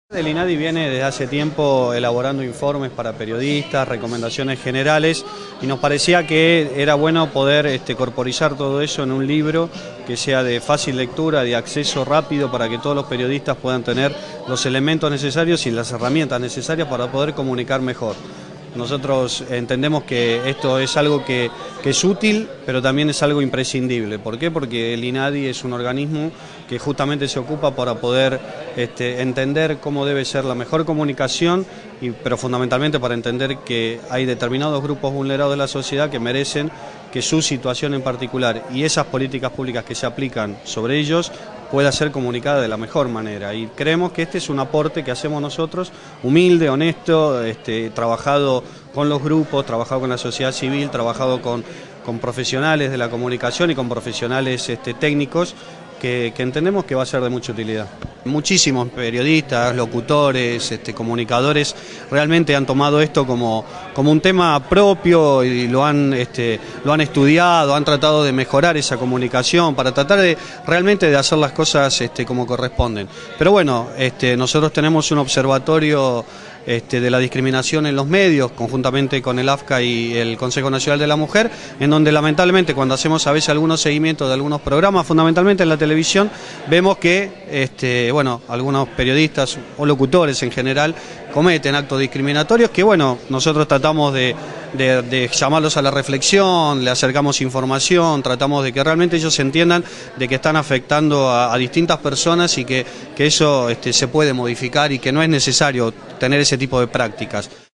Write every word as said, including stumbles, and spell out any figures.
El INADI viene desde hace tiempo elaborando informes para periodistas, recomendaciones generales, y nos parecía que era bueno poder este, corporizar todo eso en un libro que sea de fácil lectura, de acceso rápido, para que todos los periodistas puedan tener los elementos necesarios y las herramientas necesarias para poder comunicar mejor. Nosotros entendemos que esto es algo que, que es útil, pero también es algo imprescindible. ¿Por qué? Porque el INADI es un organismo que justamente se ocupa para poder este, entender cómo debe ser la mejor comunicación, y, pero fundamentalmente para entender que hay determinados grupos vulnerados de la sociedad que merecen que su situación en particular y esas políticas públicas que se aplican sobre ellos pueda ser comunicada de la mejor manera. Y creemos que este es un aporte que hacemos nosotros, humilde, honesto, este, trabajado con los grupos, trabajado con la sociedad civil, trabajado con, con profesionales de la comunicación y con profesionales este, técnicos, que, que entendemos que va a ser de mucha utilidad. Muchísimos periodistas, locutores, este, comunicadores realmente han tomado esto como, como un tema propio y lo han, este, lo han estudiado, han tratado de mejorar esa comunicación para tratar de realmente de hacer las cosas este, como corresponden. Pero bueno, este, nosotros tenemos un observatorio Este, de la discriminación en los medios, conjuntamente con el A F C A y el Consejo Nacional de la Mujer, en donde lamentablemente cuando hacemos a veces algunos seguimientos de algunos programas, fundamentalmente en la televisión, vemos que este, bueno, algunos periodistas o locutores en general cometen actos discriminatorios que bueno, nosotros tratamos de, de, de llamarlos a la reflexión, le acercamos información, tratamos de que realmente ellos entiendan de que están afectando a, a distintas personas y que, que eso este, se puede modificar y que no es necesario tener ese tipo de prácticas.